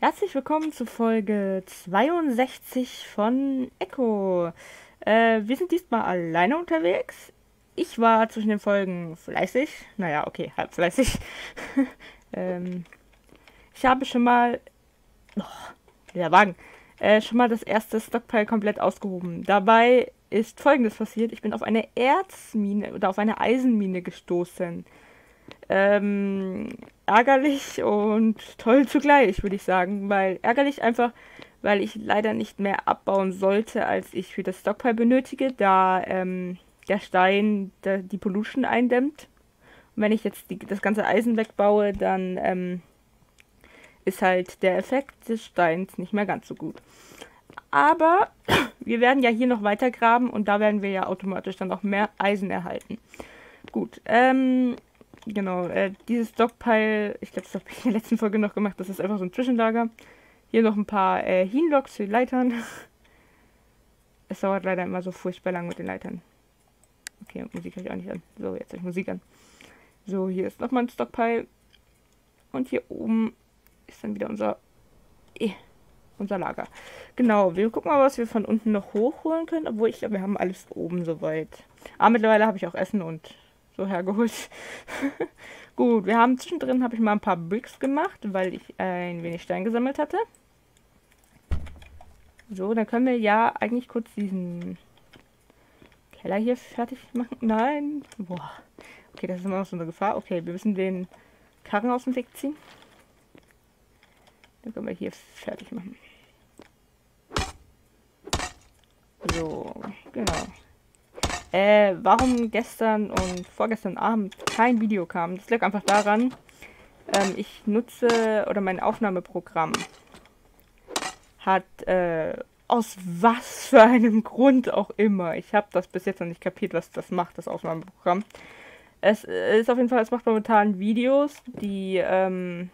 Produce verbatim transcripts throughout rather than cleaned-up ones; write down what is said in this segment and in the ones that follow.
Herzlich willkommen zu Folge zweiundsechzig von Echo. Äh, wir sind diesmal alleine unterwegs. Ich war zwischen den Folgen fleißig. Naja, okay, halb fleißig. ähm, ich habe schon mal... Oh, der Wagen. Äh, schon mal das erste Stockpile komplett ausgehoben. Dabei ist Folgendes passiert. Ich bin auf eine Erzmine oder auf eine Eisenmine gestoßen. Ähm, ärgerlich und toll zugleich, würde ich sagen. Weil ärgerlich einfach, weil ich leider nicht mehr abbauen sollte, als ich für das Stockpile benötige, da ähm, der Stein der, die Pollution eindämmt. Und wenn ich jetzt die, das ganze Eisen wegbaue, dann ähm, ist halt der Effekt des Steins nicht mehr ganz so gut. Aber wir werden ja hier noch weiter graben und da werden wir ja automatisch dann auch mehr Eisen erhalten. Gut, ähm... Genau, äh, dieses Stockpile, ich glaube, das habe ich in der letzten Folge noch gemacht, das ist einfach so ein Zwischenlager. Hier noch ein paar äh, Hinloks für die Leitern. Es dauert leider immer so furchtbar lang mit den Leitern. Okay, Musik habe ich auch nicht an. So, jetzt habe ich Musik an. So, hier ist nochmal ein Stockpile. Und hier oben ist dann wieder unser, eh, unser Lager. Genau, wir gucken mal, was wir von unten noch hochholen können. Obwohl, ich glaube, wir haben alles oben soweit. Aber mittlerweile habe ich auch Essen und so hergeholt. Gut, wir haben zwischendrin habe ich mal ein paar Bricks gemacht, weil ich ein wenig Stein gesammelt hatte. So, dann können wir ja eigentlich kurz diesen Keller hier fertig machen. Nein. Boah. Okay, das ist immer noch so eine Gefahr. Okay, wir müssen den Karren aus dem Weg ziehen. Dann können wir hier fertig machen. So, genau. Äh, warum gestern und vorgestern Abend kein Video kam, das lag einfach daran, ähm, ich nutze, oder mein Aufnahmeprogramm hat, äh, aus was für einem Grund auch immer, ich habe das bis jetzt noch nicht kapiert, was das macht, das Aufnahmeprogramm. Es ist auf jeden Fall, es macht momentan Videos, die, ähm,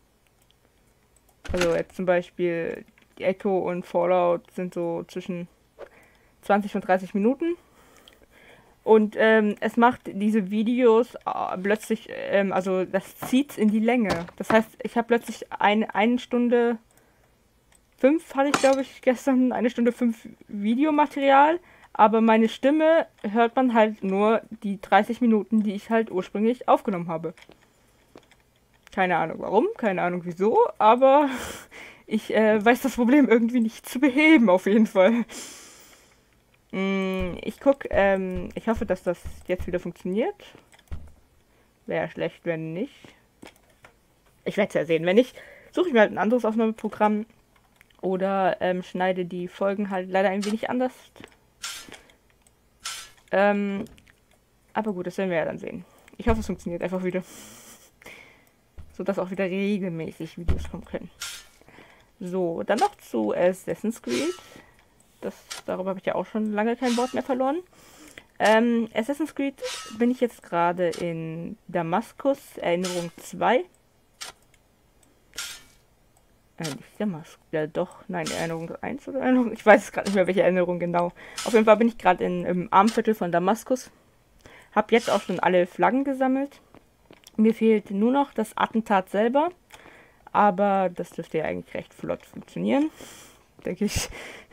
also jetzt zum Beispiel die Echo und Fallout sind so zwischen zwanzig und dreißig Minuten. Und ähm, es macht diese Videos äh, plötzlich, ähm, also das zieht in die Länge. Das heißt, ich habe plötzlich eine, eine Stunde fünf, hatte ich glaube ich gestern, eine Stunde fünf Videomaterial, aber meine Stimme hört man halt nur die dreißig Minuten, die ich halt ursprünglich aufgenommen habe. Keine Ahnung warum, keine Ahnung wieso, aber ich äh, weiß das Problem irgendwie nicht zu beheben, auf jeden Fall. Ich gucke, ähm, ich hoffe, dass das jetzt wieder funktioniert. Wäre schlecht, wenn nicht. Ich werde es ja sehen. Wenn nicht, suche ich mir halt ein anderes Aufnahmeprogramm. Oder ähm, schneide die Folgen halt leider ein wenig anders. Ähm, aber gut, das werden wir ja dann sehen. Ich hoffe, es funktioniert einfach wieder. Sodass auch wieder regelmäßig Videos kommen können. So, dann noch zu Assassin's Creed. Das, darüber habe ich ja auch schon lange kein Wort mehr verloren. Ähm, Assassin's Creed bin ich jetzt gerade in Damaskus, Erinnerung zwei. Äh, nicht Damaskus, ja doch, nein, Erinnerung eins oder Erinnerung, ich weiß gerade nicht mehr, welche Erinnerung genau. Auf jeden Fall bin ich gerade im Armviertel von Damaskus. Hab jetzt auch schon alle Flaggen gesammelt. Mir fehlt nur noch das Attentat selber. Aber das dürfte ja eigentlich recht flott funktionieren. Denke ich.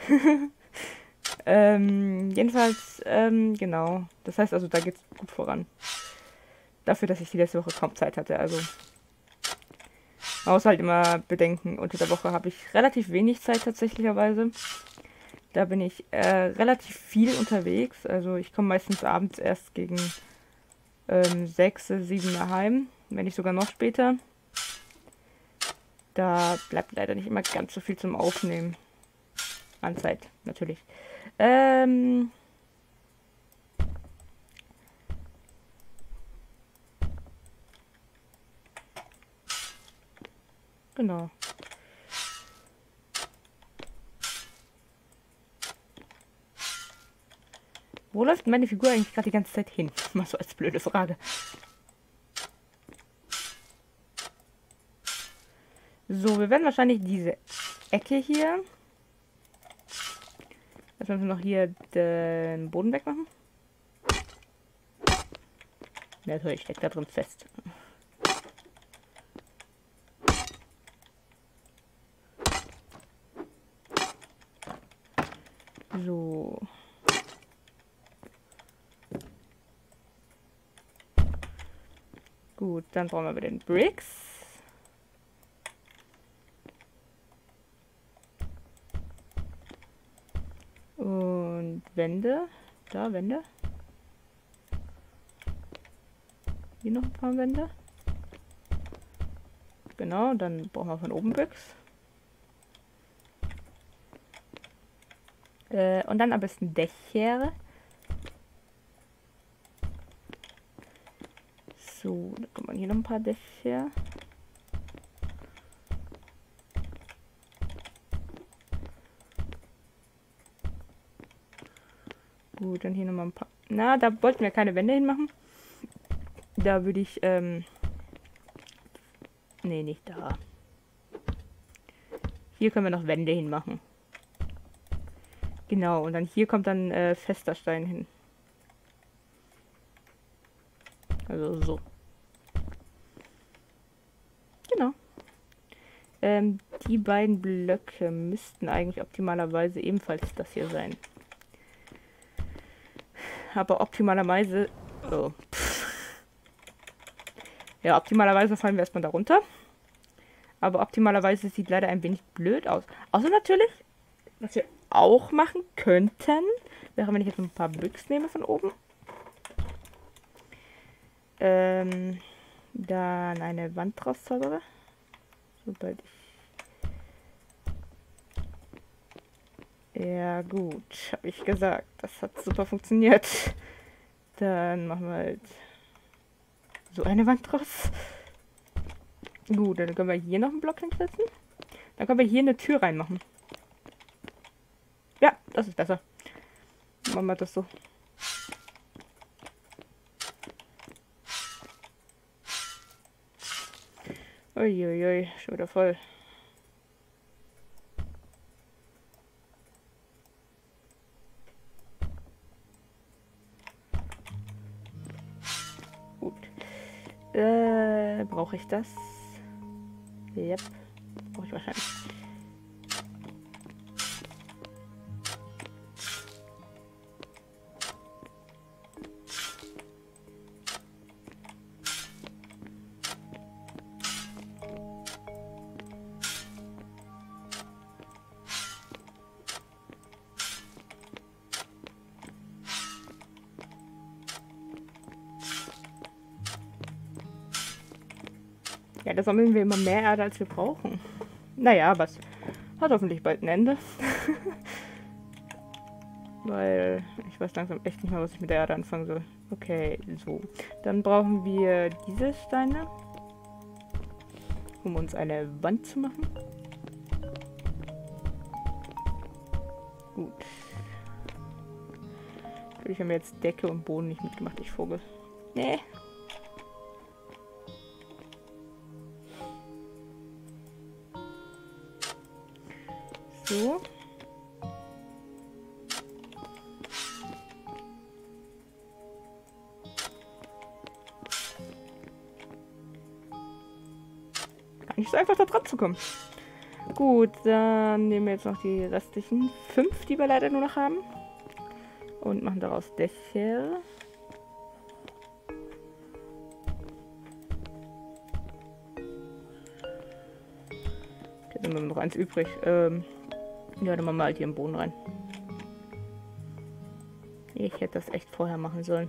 Ähm, jedenfalls, ähm, genau. Das heißt also, da geht's gut voran. Dafür, dass ich die letzte Woche kaum Zeit hatte. Also, man muss halt immer bedenken, unter der Woche habe ich relativ wenig Zeit tatsächlicherweise. Da bin ich äh, relativ viel unterwegs. Also, ich komme meistens abends erst gegen ähm, sechs, sieben Uhr heim. Wenn nicht sogar noch später. Da bleibt leider nicht immer ganz so viel zum Aufnehmen. An Zeit, natürlich. Ähm. Genau. Wo läuft meine Figur eigentlich gerade die ganze Zeit hin? Mal so als blöde Frage. So, wir werden wahrscheinlich diese Ecke hier. Jetzt müssen wir noch hier den Boden wegmachen. Natürlich steckt da drin fest. Gut, dann brauchen wir wieder den Bricks. Und Wände. Da, Wände. Hier noch ein paar Wände. Genau, dann brauchen wir von oben Bricks. Äh, und dann am besten Dächer. So, dann kommt man hier noch ein paar Dächer. Gut, dann hier nochmal ein paar. Na, da wollten wir keine Wände hinmachen. Da würde ich, ähm. Nee, nicht da. Hier können wir noch Wände hinmachen. Genau, und dann hier kommt dann äh, fester Stein hin. Also so. Genau. Ähm, die beiden Blöcke müssten eigentlich optimalerweise ebenfalls das hier sein. Aber optimalerweise... Oh. Ja, optimalerweise fallen wir erstmal da runter. Aber optimalerweise sieht leider ein wenig blöd aus. Außer natürlich, was wir auch machen könnten, wäre, wenn ich jetzt ein paar Bricks nehme von oben. Ähm, dann eine Wand draus zaubere. Sobald ich... Ja gut, habe ich gesagt. Das hat super funktioniert. Dann machen wir halt so eine Wand draus. Gut, dann können wir hier noch einen Block hinsetzen. Dann können wir hier eine Tür reinmachen. Ja, das ist besser. Machen wir das so. Uiuiui, schon wieder voll. Gut. Äh, brauche ich das? Yep. Brauche ich wahrscheinlich. Ja, da sammeln wir immer mehr Erde, als wir brauchen. Naja, aber es hat hoffentlich bald ein Ende. Weil ich weiß langsam echt nicht mehr, was ich mit der Erde anfangen soll. Okay, so. Dann brauchen wir diese Steine, um uns eine Wand zu machen. Gut. Ich habe mir jetzt Decke und Boden nicht mitgemacht, ich Vogel. Nee. So. Gar nicht so einfach da dran zu kommen. Gut, dann nehmen wir jetzt noch die restlichen fünf, die wir leider nur noch haben. Und machen daraus Dächer. Okay, dann haben wir noch eins übrig. Ähm, ja, dann machen wir halt hier im Boden rein. Ich hätte das echt vorher machen sollen.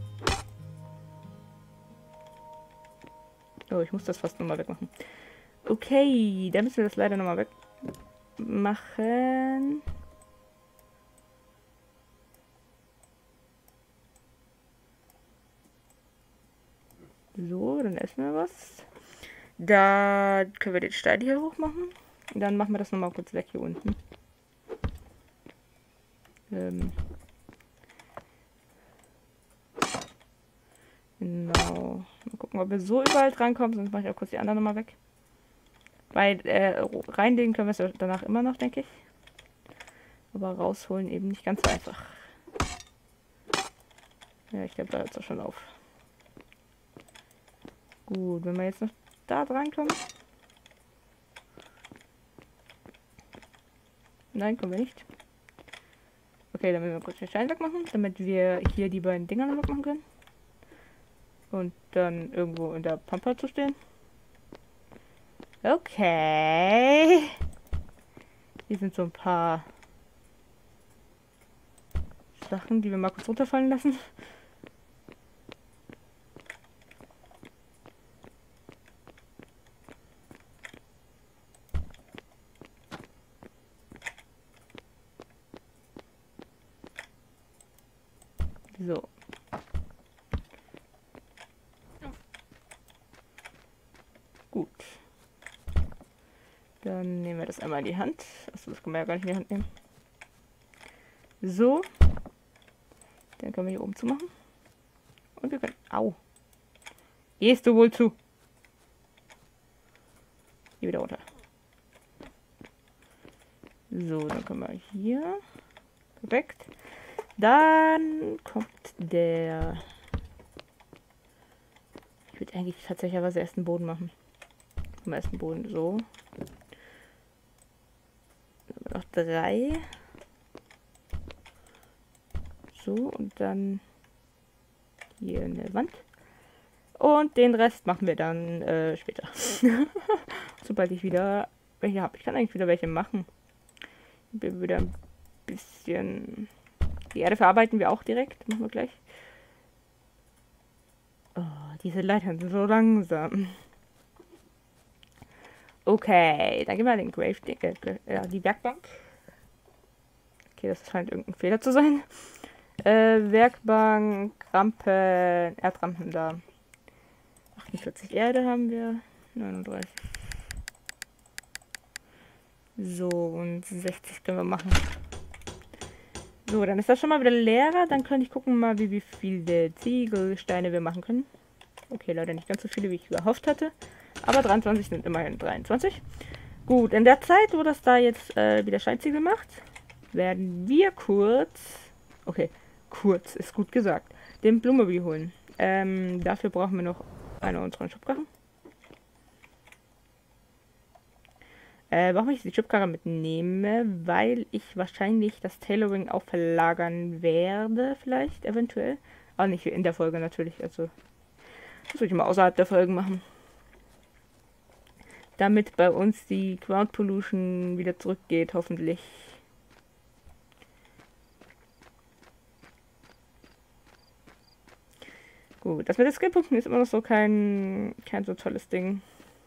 Oh, ich muss das fast nochmal wegmachen. Okay, dann müssen wir das leider nochmal wegmachen. So, dann essen wir was. Da können wir den Stein hier hoch machen. Dann machen wir das nochmal kurz weg hier unten. Ähm. Genau. Mal gucken, ob wir so überall drankommen, sonst mache ich auch kurz die anderen nochmal weg. Weil äh, reinlegen können wir es ja danach immer noch, denke ich. Aber rausholen eben nicht ganz so einfach. Ja, ich glaube, da hört es auch schon auf. Gut, wenn wir jetzt noch da dran kommen. Nein, kommen wir nicht. Okay, dann müssen wir kurz den Stein wegmachen, damit wir hier die beiden Dinger noch wegmachen können. Und dann irgendwo in der Pampa zu stehen. Okay. Hier sind so ein paar Sachen, die wir mal kurz runterfallen lassen. So. Gut. Dann nehmen wir das einmal in die Hand. Achso, das können wir ja gar nicht in die Hand nehmen. So. Dann können wir hier oben zumachen. Und wir können... Au. Gehst du wohl zu? Hier wieder runter. So, dann können wir hier. Perfekt. Dann kommt der... Ich würde eigentlich tatsächlich erst den Boden machen. Am ersten Boden so. Dann noch drei. So, und dann hier eine Wand. Und den Rest machen wir dann äh, später. Sobald ich wieder welche habe. Ich kann eigentlich wieder welche machen. Ich bin wieder ein bisschen... Die Erde verarbeiten wir auch direkt. Machen wir gleich. Oh, diese Leitern sind so langsam. Okay, dann gehen wir den Grave... Äh, ja, die Werkbank. Okay, das scheint irgendein Fehler zu sein. Äh, Werkbank, Rampen, Erdrampen da. achtundvierzig Erde haben wir. neununddreißig. So, und sechzig können wir machen. So, dann ist das schon mal wieder leerer. Dann könnte ich gucken mal, wie, wie viele Ziegelsteine wir machen können. Okay, leider nicht ganz so viele, wie ich gehofft hatte. Aber dreiundzwanzig sind immerhin dreiundzwanzig. Gut, in der Zeit, wo das da jetzt äh, wieder Steinziegel macht, werden wir kurz... Okay, kurz ist gut gesagt. Den Blumenbi holen. Ähm, dafür brauchen wir noch eine unserer Schubkarren. Äh, warum ich die Schubkarre mitnehme? Weil ich wahrscheinlich das Tailoring auch verlagern werde, vielleicht, eventuell. Aber nicht in der Folge natürlich, also das würde ich mal außerhalb der Folgen machen. Damit bei uns die Ground Pollution wieder zurückgeht, hoffentlich. Gut, das mit den Skillpunkten ist immer noch so kein, kein so tolles Ding.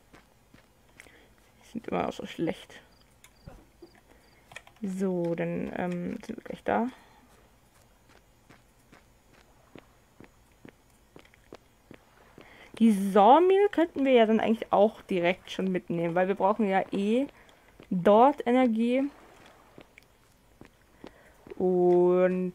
Sind immer auch so schlecht. So, dann ähm, sind wir gleich da. Die Sawmill könnten wir ja dann eigentlich auch direkt schon mitnehmen, weil wir brauchen ja eh dort Energie. Und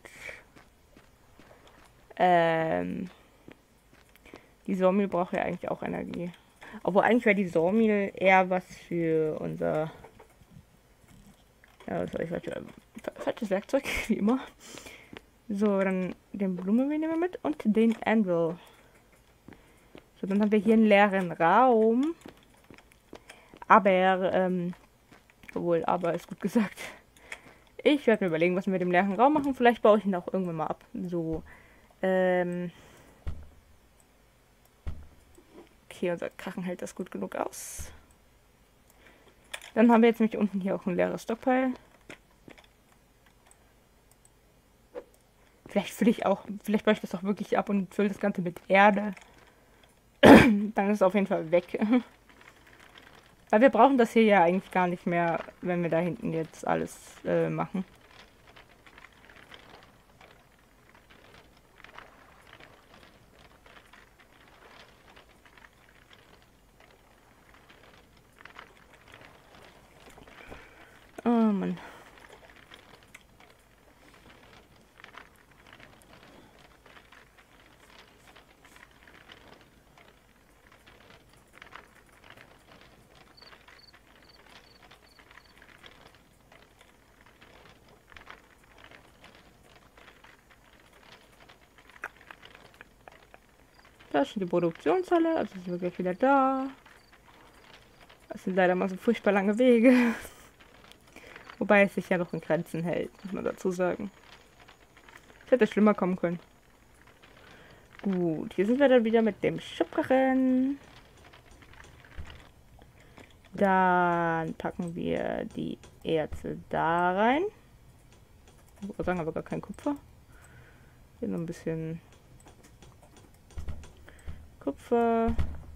ähm, die Sawmill braucht ja eigentlich auch Energie. Obwohl eigentlich wäre die Sawmill eher was für unser... Ja, was soll ich falsch, falsches Werkzeug, wie immer. So, dann den Blumenbi nehmen wir mit und den Anvil. So, dann haben wir hier einen leeren Raum. Aber, ähm, obwohl, aber ist gut gesagt. Ich werde mir überlegen, was wir mit dem leeren Raum machen. Vielleicht baue ich ihn auch irgendwann mal ab. So, ähm... Okay, unser Krachen hält das gut genug aus. Dann haben wir jetzt nämlich unten hier auch ein leeres Stockpile. Vielleicht fülle ich auch, vielleicht baue ich das auch wirklich ab und fülle das Ganze mit Erde. Dann ist es auf jeden Fall weg. Weil wir brauchen das hier ja eigentlich gar nicht mehr, wenn wir da hinten jetzt alles äh, machen. Oh Mann. Da ist schon die Produktionshalle, also sind wir gleich wieder da. Das sind leider mal so furchtbar lange Wege. Wobei es sich ja noch in Grenzen hält, muss man dazu sagen. Es hätte schlimmer kommen können. Gut, hier sind wir dann wieder mit dem Schubkarren. Dann packen wir die Erze da rein. Ich würde sagen, aber gar kein Kupfer. Hier noch ein bisschen Kupfer.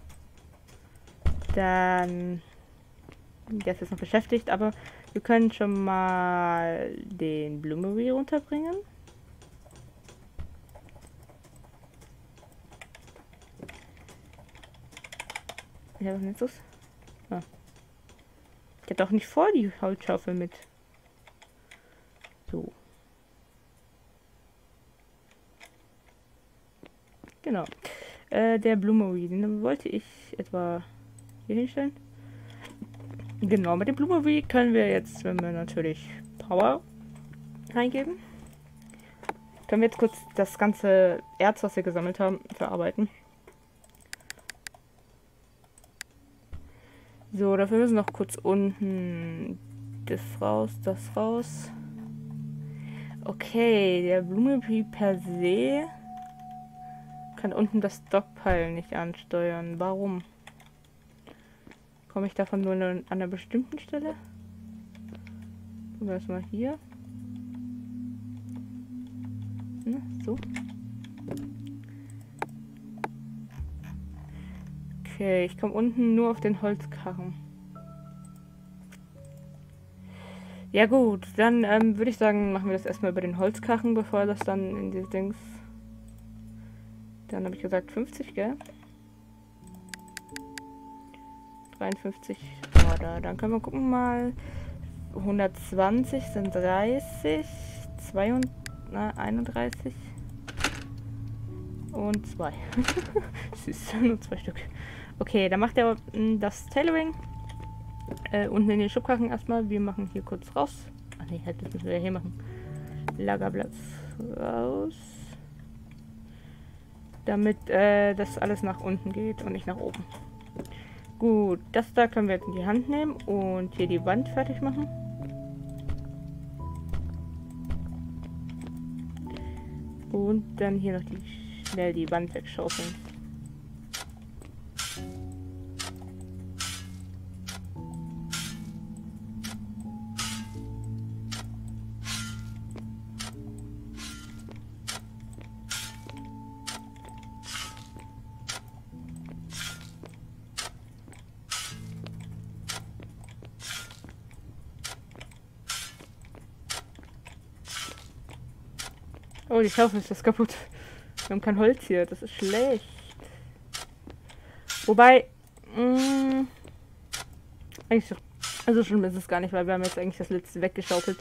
Dann, der ist jetzt noch beschäftigt, aber wir können schon mal den Bloomery runterbringen. Ja, was ist das? Ah. Ich hatte auch nicht vor die Holzschaufel mit. So. Genau. Äh, der Bloomery, den wollte ich etwa hier hinstellen. Genau, mit dem Bloomery können wir jetzt, wenn wir natürlich Power reingeben, können wir jetzt kurz das ganze Erz, was wir gesammelt haben, verarbeiten. So, dafür müssen wir noch kurz unten das raus, das raus. Okay, der Bloomery per se kann unten das Stockpile nicht ansteuern. Warum? Komme ich davon nur an einer bestimmten Stelle? Gucken wir erstmal hier. Ne, so. Okay, ich komme unten nur auf den Holzkarren. Ja gut, dann ähm, würde ich sagen, machen wir das erstmal über den Holzkarren, bevor das dann in dieses Dings... Dann habe ich gesagt fünfzig, gell? dreiundfünfzig. Oh, da. Dann können wir gucken mal. hundertzwanzig sind dreißig. zweiunddreißig, na, einunddreißig. Und zwei. Süß, nur zwei Stück. Okay, dann macht er mh, das Tailoring. Äh, unten in den Schubkarren erstmal. Wir machen hier kurz raus. Ach nee, halt, das müssen wir hier machen. Lagerplatz raus. Damit äh, das alles nach unten geht und nicht nach oben. Gut, das da können wir jetzt in die Hand nehmen und hier die Wand fertig machen. Und dann hier noch die, schnell die Wand wegschaufeln. Oh, die Schaufel ist das kaputt. Wir haben kein Holz hier, das ist schlecht. Wobei, mh, eigentlich so, also schlimm ist es gar nicht, weil wir haben jetzt eigentlich das letzte weggeschaufelt.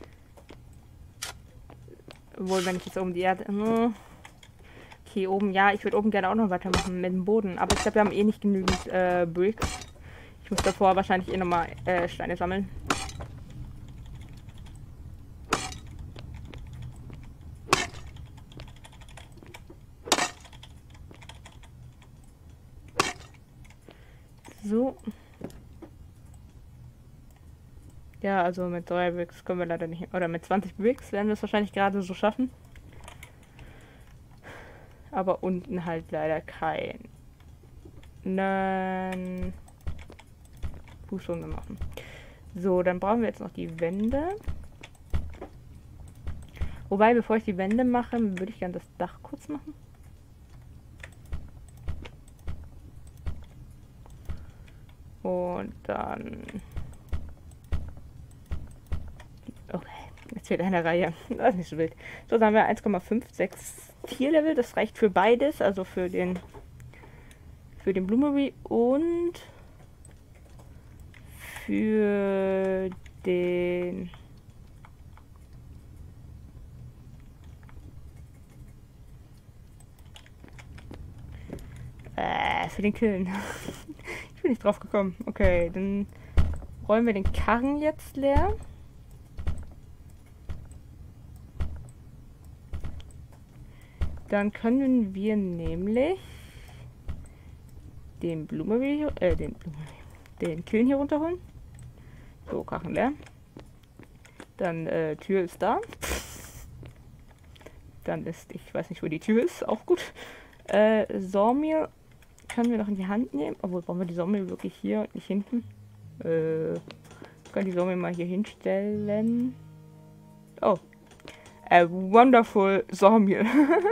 Obwohl, wenn ich jetzt oben die Erde... Mh, okay, oben, ja, ich würde oben gerne auch noch weitermachen mit dem Boden. Aber ich glaube, wir haben eh nicht genügend äh, Bricks. Ich muss davor wahrscheinlich eh nochmal äh, Steine sammeln. So. Ja, also mit drei Bricks können wir leider nicht. Oder mit zwanzig Bricks werden wir es wahrscheinlich gerade so schaffen. Aber unten halt leider keinen Fußboden machen. So, dann brauchen wir jetzt noch die Wände. Wobei, bevor ich die Wände mache, würde ich gerne das Dach kurz machen. Und dann... Okay, jetzt fehlt eine Reihe. Das ist nicht so wild. So, dann haben wir eins Komma fünf sechs Tierlevel. Das reicht für beides. Also für den... Für den Bloomery und... Für den... Äh, für den Killen. Ich bin nicht drauf gekommen. Okay, dann räumen wir den Karren jetzt leer. Dann können wir nämlich den Bloomery, äh, den Bloomery, den Killen hier runterholen. So, Karren leer. Dann, äh, Tür ist da. Dann ist, ich weiß nicht, wo die Tür ist, auch gut. Äh, Sawmill können wir noch in die Hand nehmen. Obwohl, brauchen wir die Sawmill wirklich hier und nicht hinten? Äh, können die Sawmill mal hier hinstellen. Oh. A wonderful Sawmill.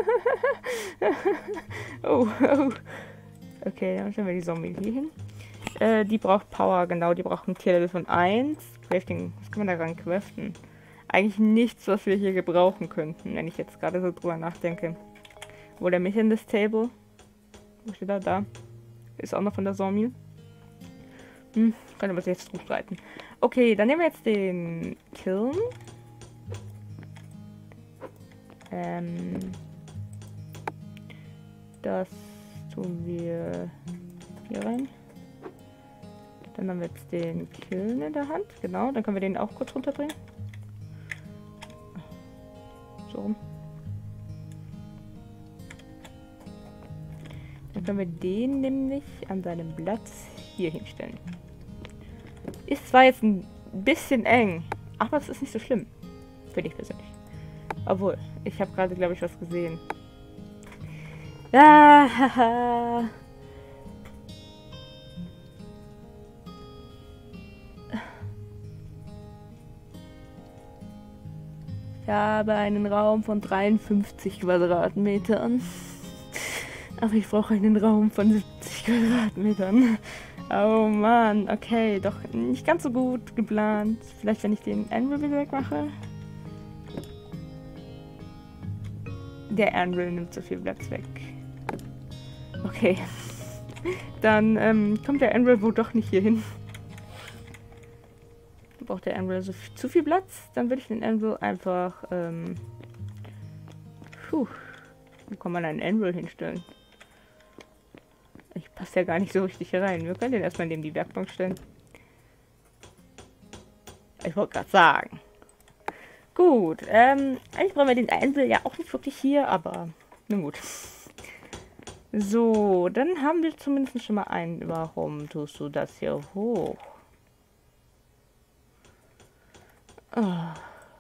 oh, oh. Okay, dann stellen wir die Sawmill hier hin. Äh, die braucht Power, genau. Die braucht ein Tier-Level von eins. Crafting, was kann man daran craften? Eigentlich nichts, was wir hier gebrauchen könnten, wenn ich jetzt gerade so drüber nachdenke. Wo der mich in das Table? Wo steht er da? Ist auch noch von der Sawmill. Hm, können wir jetzt gut streiten. Okay, dann nehmen wir jetzt den Kiln. Ähm, das tun wir hier rein. Dann haben wir jetzt den Kiln in der Hand. Genau, dann können wir den auch kurz runterdrehen. So rum. Dann können wir den nämlich an seinem Platz hier hinstellen. Ist zwar jetzt ein bisschen eng, aber es ist nicht so schlimm. Finde ich persönlich. Obwohl, ich habe gerade, glaube ich, was gesehen. Ah, haha. Ich habe einen Raum von dreiundfünfzig Quadratmetern. Aber ich brauche einen Raum von siebzig Quadratmetern. Oh Mann, okay, doch nicht ganz so gut geplant. Vielleicht, wenn ich den Anvil wieder wegmache. Der Anvil nimmt so viel Platz weg. Okay. Dann ähm, kommt der Anvil wohl doch nicht hier hin. Braucht der Anvil so zu viel Platz? Dann würde ich den Anvil einfach... Ähm, puh, wo kann man einen Anvil hinstellen? Ich passe ja gar nicht so richtig hier rein. Wir können den erstmal neben die Werkbank stellen. Ich wollte gerade sagen. Gut, ähm, eigentlich brauchen wir den Anvil ja auch nicht wirklich hier, aber nun gut. So, dann haben wir zumindest schon mal einen. Warum tust du das hier hoch? Oh.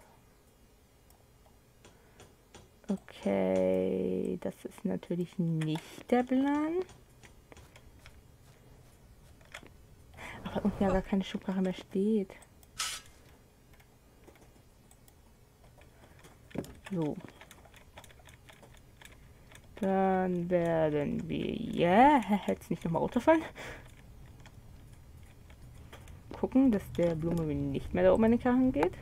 Okay, das ist natürlich nicht der Plan. Aber unten ja gar keine Schubkarre mehr steht. So. Dann werden wir ja jetzt nicht nochmal runterfallen. Gucken, dass der Blume nicht mehr da oben in den Karren geht.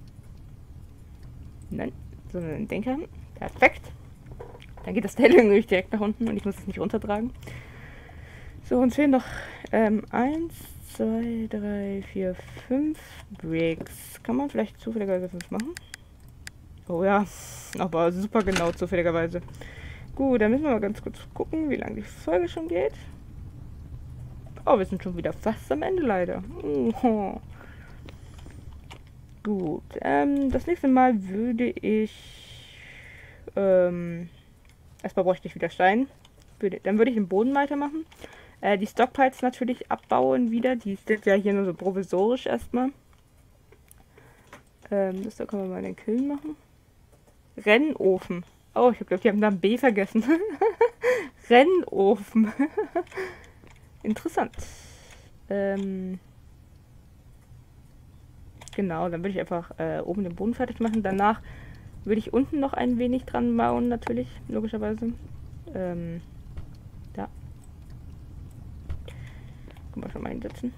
Nein, sondern in den Karren. Perfekt. Dann geht das Teil irgendwie direkt nach unten und ich muss es nicht runtertragen. So, uns fehlen noch ähm, eins, zwei, drei, vier, fünf Bricks. Kann man vielleicht zufälligerweise fünf machen? Oh ja, aber super genau zufälligerweise. Gut, dann müssen wir mal ganz kurz gucken, wie lange die Folge schon geht. Oh, wir sind schon wieder fast am Ende leider. Oh. Gut, ähm, das nächste Mal würde ich... Ähm, erstmal bräuchte ich wieder Stein. Würde, dann würde ich den Boden weitermachen. Äh, die Stockpiles natürlich abbauen wieder. Die sind ja hier nur so provisorisch erstmal. Ähm, das da können wir mal den Kiln machen. Rennofen. Oh, ich glaube, die haben da ein B vergessen. Rennofen. Interessant. Ähm, genau, dann würde ich einfach äh, oben den Boden fertig machen. Danach würde ich unten noch ein wenig dran bauen, natürlich, logischerweise. Ähm, da. Können wir schon mal hinsetzen.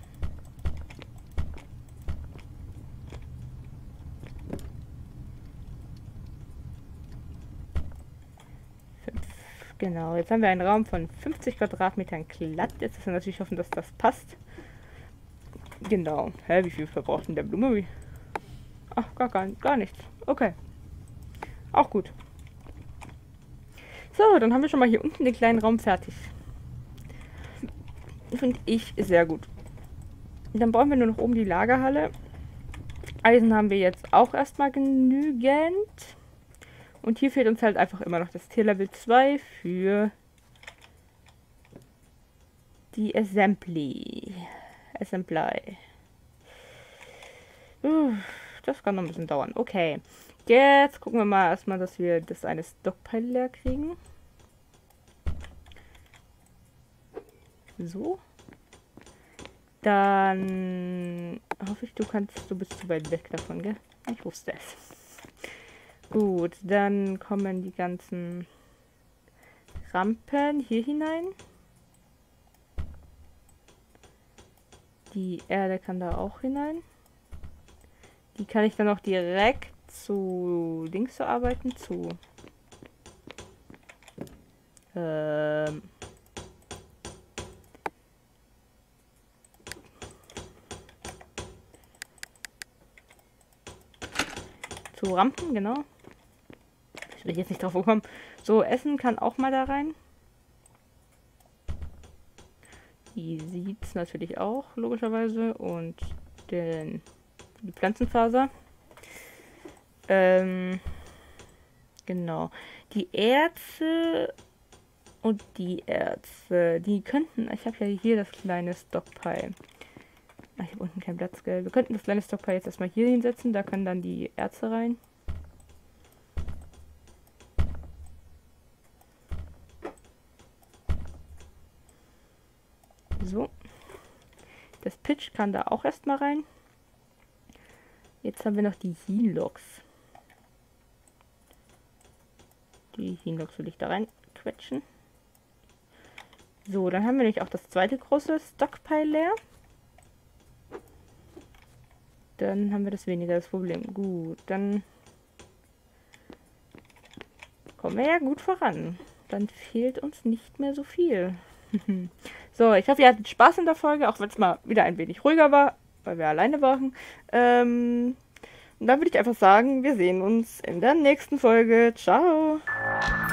Genau, jetzt haben wir einen Raum von fünfzig Quadratmetern glatt. Jetzt müssen wir natürlich hoffen, dass das passt. Genau. Hä, wie viel verbraucht denn der Blume? Ach, gar, gar, gar nichts. Okay. Auch gut. So, dann haben wir schon mal hier unten den kleinen Raum fertig. Finde ich sehr gut. Dann brauchen wir nur noch oben die Lagerhalle. Eisen haben wir jetzt auch erstmal genügend. Und hier fehlt uns halt einfach immer noch das Tier-Level zwei für die Assembly. Assembly. Uh, das kann noch ein bisschen dauern. Okay. Jetzt gucken wir mal erstmal, dass wir das eine Stockpile leer kriegen. So. Dann hoffe ich, du kannst, du bist zu weit weg davon, gell? Ich wusste es. Gut, dann kommen die ganzen Rampen hier hinein. Die Erde kann da auch hinein. Die kann ich dann auch direkt zu links zu arbeiten, zu ähm, zu Rampen, genau. Ich bin jetzt nicht drauf gekommen. So, Essen kann auch mal da rein. Die sieht's natürlich auch, logischerweise. Und den, die Pflanzenfaser. Ähm, genau. Die Erze und die Erze, die könnten, ich habe ja hier das kleine Stockpile. Ach, ich habe unten keinen Platz, gell. Wir könnten das kleine Stockpile jetzt erstmal hier hinsetzen, da können dann die Erze rein. So. Das Pitch kann da auch erstmal rein. Jetzt haben wir noch die Helox. Die Helox will ich da rein quetschen. So, dann haben wir nämlich auch das zweite große Stockpile leer. Dann haben wir das weniger das Problem. Gut, dann kommen wir ja gut voran. Dann fehlt uns nicht mehr so viel. So, ich hoffe, ihr hattet Spaß in der Folge, auch wenn es mal wieder ein wenig ruhiger war, weil wir alleine waren. Ähm, und dann würde ich einfach sagen, wir sehen uns in der nächsten Folge. Ciao!